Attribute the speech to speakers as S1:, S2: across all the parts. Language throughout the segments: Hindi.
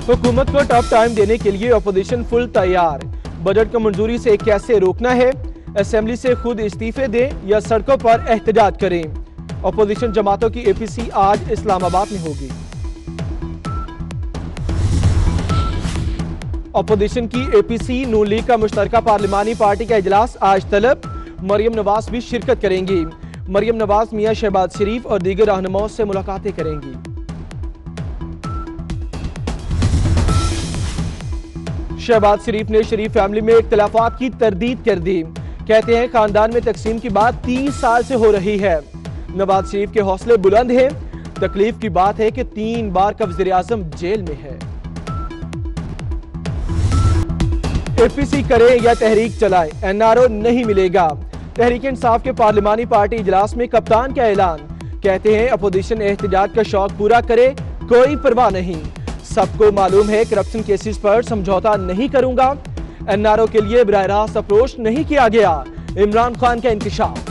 S1: हुकूमत को टफ टाइम देने के लिए अपोजिशन फुल तैयार। बजट को मंजूरी से कैसे रोकना है, असेंबली से खुद इस्तीफे दें या सड़कों पर एहतजाज करें। अपोजिशन जमातों की एपीसी आज इस्लामाबाद में होगी। अपोजिशन की एपीसी नून लीग का मुश्तरका पार्लिमानी पार्टी का इजलास आज तलब। मरियम नवाज भी शिरकत करेंगी। मरियम नवाज मियां शहबाज शरीफ और दीगर रहनुमाओं से मुलाकातें करेंगी। शहबाज शरीफ ने शरीफ फैमिली में इख्तिलाफात की तरदीद कर दी। कहते हैं खानदान में तकसीम की बात 30 साल से हो रही है। नवाज शरीफ के हौसले बुलंद हैं। तकलीफ की बात है कि 3 बार का वज़ीर आज़म जेल में है। एपीसी करे या तहरीक चलाए, एनआरओ नहीं मिलेगा। तहरीक इंसाफ के पार्लिमानी पार्टी इजलास में कप्तान का ऐलान। कहते हैं अपोजिशन एहतजाज का शौक पूरा करे, कोई परवाह नहीं। सबको मालूम है करप्शन केसेस पर समझौता नहीं करूंगा। एनआरओ के लिए बराह रास्त अप्रोच नहीं किया गया। इमरान खान का इंकशाफ।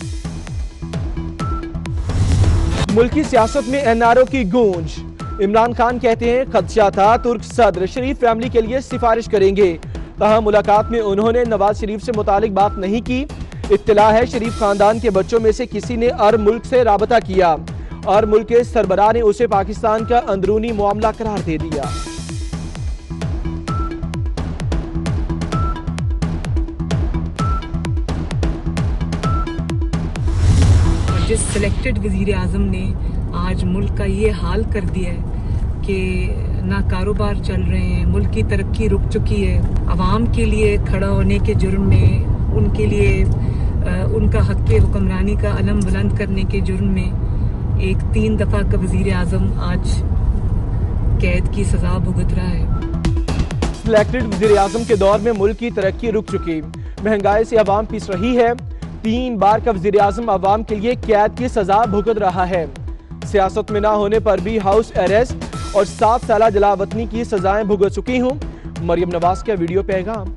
S1: मुल्की सियासत में एनआरओ की गूंज। इमरान खान कहते हैं खदशा था तुर्क सदर शरीफ फैमिली के लिए सिफारिश करेंगे। तहाँ मुलाकात में उन्होंने नवाज शरीफ से मुतालिक बात नहीं की। इत्तला है शरीफ खानदान के बच्चों में से किसी ने अरब मुल्क से राबता किया और मुल्क के सरबराह ने उसे पाकिस्तान का अंदरूनी मामला करार दे दिया।
S2: जिस सिलेक्टेड वजीर आजम ने आज मुल्क का ये हाल कर दिया है कि ना कारोबार चल रहे हैं, मुल्क की तरक्की रुक चुकी है, अवाम के लिए खड़ा होने के जुर्म में, उनके लिए उनका हक़ हुक्मरानी का अलम बुलंद करने के जुर्म में एक 3 दफ़ा का वज़ीर आज़म आज कैद की सज़ा भुगत रहा है।
S1: सिलेक्टेड वज़ीर आज़म के दौर में मुल्क की तरक्की रुक चुकी, महंगाई से अवाम पिस रही है। 3 बार का वज़ीर आज़म अवाम के लिए कैद की सज़ा भुगत रहा है। सियासत में ना होने पर भी हाउस अरेस्ट और 7 साल जलावतनी की सजाएं भुगत चुकी हूँ। मरियम नवाज का वीडियो पैगाम।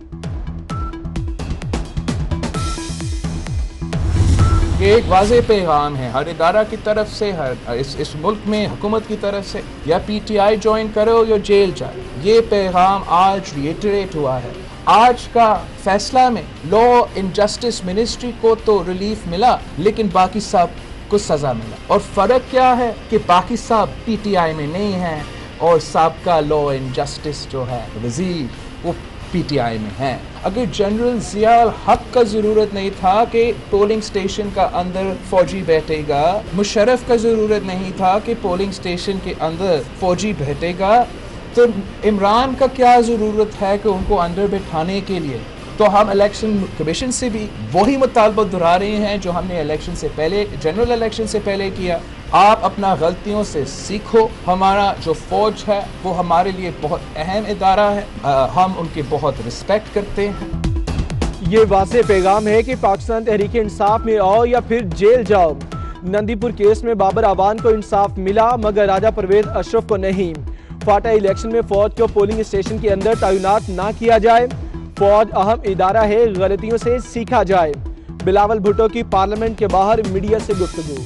S3: ये एक वाज़ेह पैगाम है हर इदारा की तरफ से, हर इस मुल्क में हुकूमत की तरफ से, या पीटीआई ज्वाइन करो या जेल जाओ। ये पैगाम आज रिएटरेट हुआ है। आज का फैसला में लॉ एंड जस्टिस मिनिस्ट्री को तो रिलीफ मिला, लेकिन बाकी सब को सज़ा मिला। और फ़र्क क्या है कि बाकी सब पीटीआई में नहीं है और सबका लॉ एंड जस्टिस जो है वज़ीर वो पीटीआई में है। अगर जनरल ज़ियाउल हक का ज़रूरत नहीं था कि पोलिंग स्टेशन का अंदर फौजी बैठेगा, मुशर्रफ का ज़रूरत नहीं था कि पोलिंग स्टेशन के अंदर फौजी बैठेगा, तो इमरान का क्या ज़रूरत है कि उनको अंदर बैठाने के लिए। तो हम इलेक्शन कमीशन से भी वही मुतालबा दोहरा रहे हैं जो हमने इलेक्शन से पहले, जनरल इलेक्शन से पहले किया। आप अपना गलतियों से सीखो। हमारा जो फौज है वो हमारे लिए बहुत अहम इदारा है, हम उनकी बहुत रिस्पेक्ट करते हैं।
S1: ये वाज़ेह पैगाम है कि पाकिस्तान तहरीक इंसाफ में आओ या फिर जेल जाओ। नंदीपुर केस में बाबर आवान को इंसाफ मिला मगर राजा परवेज अशरफ को नहीं। फाटा इलेक्शन में फौज को पोलिंग स्टेशन के अंदर तैनात ना किया जाए। फौज अहम इदारा है, गलतियों से सीखा जाए। बिलावल भुट्टो की पार्लियामेंट के बाहर मीडिया से गुफ्तगू।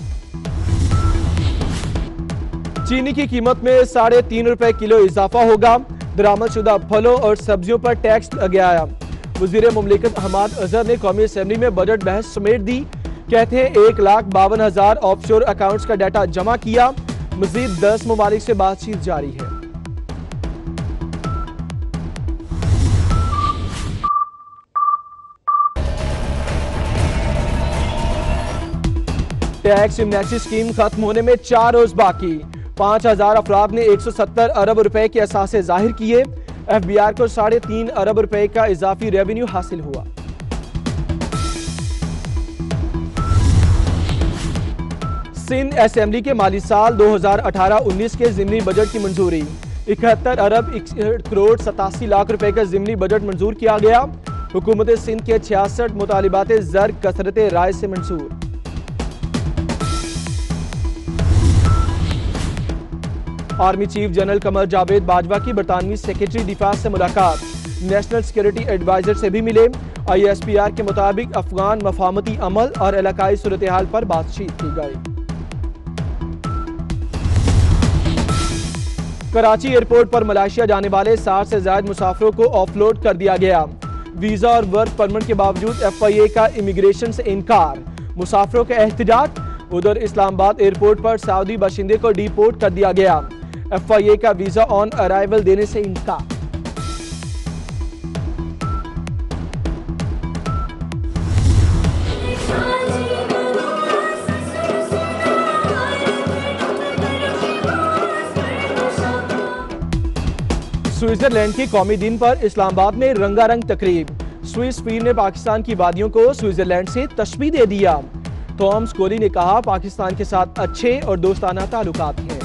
S1: चीनी की कीमत में 3.5 रुपए किलो इजाफा होगा। दरामदशुदा फलों और सब्जियों पर टैक्स लगाया। वज़ीर मुमलिकत हमाद अजहर ने कौमी असेंबली में बजट बहस समेट दी। कहते हैं 1,52,000 ऑफशोर अकाउंट्स का डाटा जमा किया। मजीद 10 ममालिक से बातचीत जारी है। टैक्स एमनेस्टी स्कीम खत्म होने में 4 रोज बाकी। 5,000 अफराद ने 170 अरब रुपए के असासे जाहिर किए। एफबीआर को 3.5 अरब रुपए का इजाफी रेवेन्यू हासिल हुआ। सिंध असेंबली के माली साल 2018-19 के ज़िमनी बजट की मंजूरी। 71 अरब 61 करोड़ 87 लाख रुपए का ज़िमनी बजट मंजूर किया गया। हुकूमत सिंध के 66 मुतालिबात ज़र कसरत राय से मंजूर। Army chief general Qamar Javed Bajwa की बरतानवी सेक्रेटरी दिफा से मुलाकात। नेशनल सिक्योरिटी एडवाइजर से भी मिले। ISPR के मुताबिक अफगान मफाहमती अमल और इलाकाई सूरत हाल पर बातचीत की गई। कराची एयरपोर्ट पर मलेशिया जाने वाले 60 से ज्यादा मुसाफिरों को ऑफलोड कर दिया गया। वीजा और वर्क परमिट के बावजूद FIA का इमिग्रेशन से इनकार, मुसाफिरों का एहतजाज। उधर इस्लामाबाद एयरपोर्ट पर सऊदी बाशिंदे को डिपोर्ट कर दिया गया। FIA का वीजा ऑन अराइवल देने से इनकार। स्विट्जरलैंड के कौमी दिन पर इस्लामाबाद में रंगारंग तकरीब। स्विस पीर ने पाकिस्तान की वादियों को स्विट्जरलैंड से तशबीह दे दिया। थॉमस कोहली ने कहा, पाकिस्तान के साथ अच्छे और दोस्ताना ताल्लुकात हैं।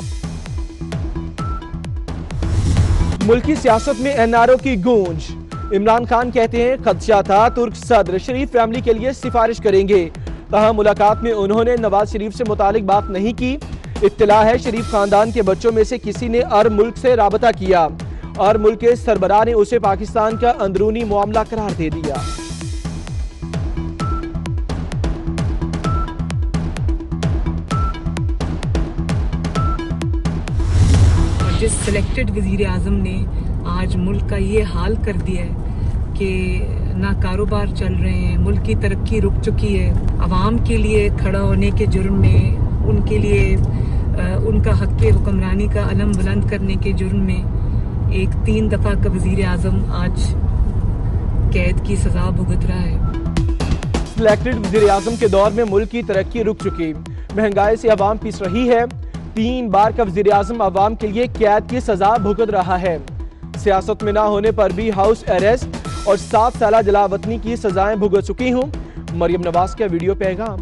S1: मुल्की सियासत में NRO की गूंज। इमरान खान कहते हैं, खदशा था तुर्क सदर शरीफ फैमिली के लिए सिफारिश करेंगे। तहाँ मुलाकात में उन्होंने नवाज शरीफ से मुतालिक बात नहीं की। इत्तला है, शरीफ खानदान के बच्चों में से किसी ने अरब मुल्क से राबता किया और मुल्क के सरबराह ने उसे पाकिस्तान का अंदरूनी मामला करार दे दिया।
S2: जिस सिलेक्टेड वजीर आजम ने आज मुल्क का ये हाल कर दिया है कि ना कारोबार चल रहे हैं, मुल्क की तरक्की रुक चुकी है, अवाम के लिए खड़ा होने के जुर्म में, उनके लिए उनका हक़ हुक्मरानी का अलम बुलंद करने के जुर्म में एक 3 दफ़ा का वजीर आजम आज कैद की सजा भुगत रहा है।
S1: सिलेक्टेड वजीर आजम के दौर में मुल्क की तरक्की रुक चुकी, महंगाई से अवाम पिस रही है। 3 बार का वजीर आजम अवाम के लिए कैद की सजा भुगत रहा है। सियासत में ना होने पर भी हाउस अरेस्ट और 7 साल जलावतनी की सजाएं भुगत चुकी हूँ। मरियम नवाज का वीडियो पैगाम।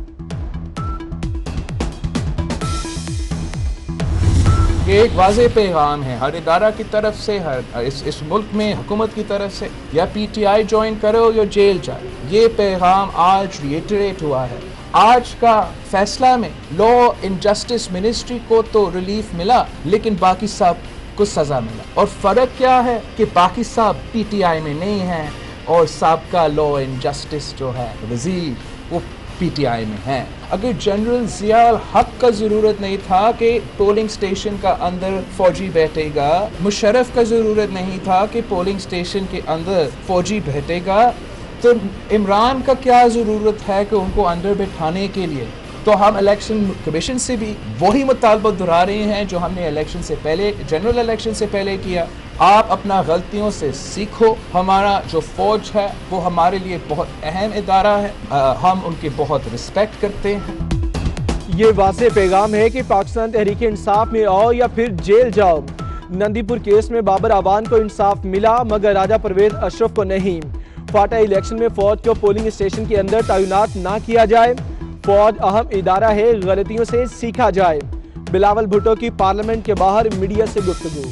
S3: ये एक वाज़ेह पैगाम है हर इदारा की तरफ से, हर इस मुल्क में हुकूमत की तरफ से, या PTI ज्वाइन करो या जेल जाओ। ये पैगाम आज रिएटरेट हुआ है। आज का फैसला में लॉ एंड जस्टिस मिनिस्ट्री को तो रिलीफ मिला, लेकिन बाकी सब को सजा मिला। और फर्क क्या है कि बाकी सब PTI में नहीं है और सबका लॉ एंड जस्टिस जो है वजीर वो PTI में है। अगर जनरल ज़ियाउल हक का ज़रूरत नहीं था कि पोलिंग स्टेशन का अंदर फौजी बैठेगा, मुशर्रफ का ज़रूरत नहीं था कि पोलिंग स्टेशन के अंदर फौजी बैठेगा, तो इमरान का क्या ज़रूरत है कि उनको अंदर बैठाने के लिए। तो हम इलेक्शन कमीशन से भी वही मुतालबा दोहरा रहे हैं जो हमने इलेक्शन से पहले, जनरल इलेक्शन से पहले किया। आप अपना गलतियों से सीखो। हमारा जो फौज है वो हमारे लिए बहुत अहम इदारा है, हम उनकी बहुत रिस्पेक्ट करते हैं।
S1: ये वाज़ेह पैगाम है कि पाकिस्तान तहरीक इंसाफ में आओ या फिर जेल जाओ। नंदीपुर केस में बाबर आवान को इंसाफ मिला मगर राजा परवेज अशरफ को नहीं। फाटा इलेक्शन में फौज को पोलिंग स्टेशन के अंदर तैनात ना किया जाए। फौज अहम इदारा है, गलतियों से सीखा जाए। बिलावल भुट्टो की पार्लियामेंट के बाहर मीडिया से गुफ्तगू।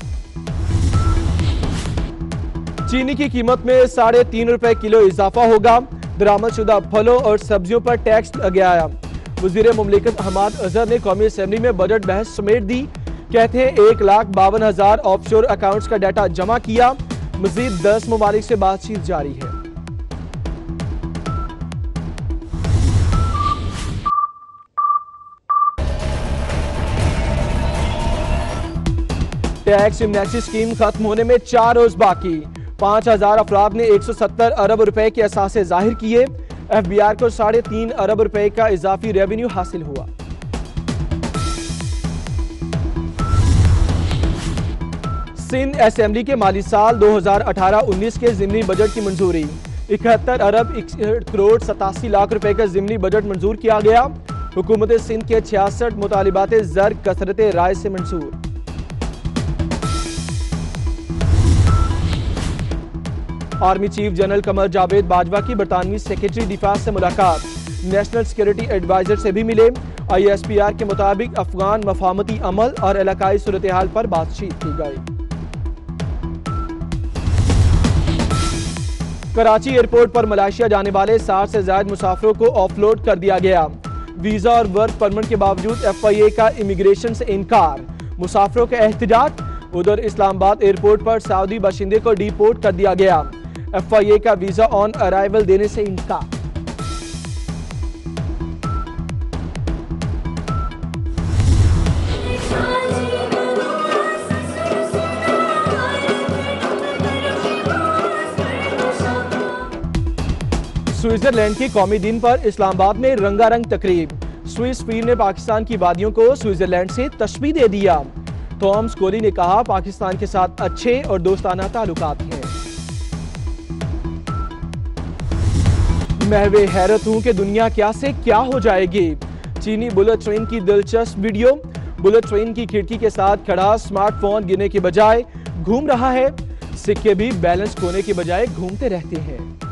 S1: चीनी की कीमत में 3.5 रुपए किलो इजाफा होगा। दरामदशुदा फलों और सब्जियों पर टैक्स लगाया। वजीर मुमलिकत हमाद अजहर ने कौमी असेंबली में बजट बहस समेट दी। कहते हैं 1,52,000 ऑफशोर अकाउंट्स का डाटा जमा किया। मजीद 10 ममालिक से बातचीत जारी है। टैक्स एमनेस्टी स्कीम खत्म होने में 4 रोज बाकी। 5,000 अफराद ने 170 अरब रुपए के असासे जाहिर किए। FBR को 3.5 अरब रुपए का इजाफी रेवेन्यू हासिल हुआ। सिंध असेंबली के माली साल 2018-19 के ज़िमनी बजट की मंजूरी। 71 अरब 61 करोड़ 87 लाख रुपए का ज़िमनी बजट मंजूर किया गया। हुकूमत सिंध के 66 मुतालिबात ज़र कसरत राय से मंजूर। Army chief general Qamar Javed Bajwa की बरतानवी सेक्रेटरी दिफा से मुलाकात। नेशनल सिक्योरिटी एडवाइजर से भी मिले। ISPR के मुताबिक अफगान मफाहमती अमल और इलाकाई सूरत हाल पर बातचीत की गई। कराची एयरपोर्ट पर मलेशिया जाने वाले 60 से ज्यादा मुसाफिरों को ऑफलोड कर दिया गया। वीजा और वर्क परमिट के बावजूद FIA का इमिग्रेशन से इनकार, मुसाफिरों का एहतजाज। उधर इस्लामाबाद एयरपोर्ट पर सऊदी बाशिंदे को डिपोर्ट कर दिया गया। FIA का वीजा ऑन अराइवल देने से इनकार। स्विट्जरलैंड के कौमी दिन पर इस्लामाबाद में रंगारंग तकरीब। स्विस पीर ने पाकिस्तान की वादियों को स्विट्जरलैंड से तशबीह दे दिया। थॉमस कोहली ने कहा, पाकिस्तान के साथ अच्छे और दोस्ताना ताल्लुकात हैं। मैं वे हैरत हूं कि दुनिया क्या से क्या हो जाएगी। चीनी बुलेट ट्रेन की दिलचस्प वीडियो। बुलेट ट्रेन की खिड़की के साथ खड़ा स्मार्टफोन गिरने के बजाय घूम रहा है। सिक्के भी बैलेंस खोने के बजाय घूमते रहते हैं।